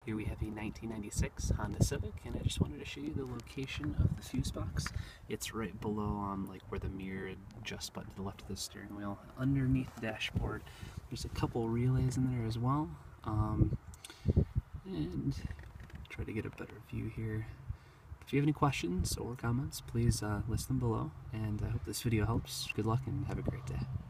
Here we have a 1996 Honda Civic, and I just wanted to show you the location of the fuse box. It's right below like where the mirror adjust button to the left of the steering wheel. Underneath the dashboard, there's a couple relays in there as well. And try to get a better view here. If you have any questions or comments, please list them below. And I hope this video helps. Good luck and have a great day.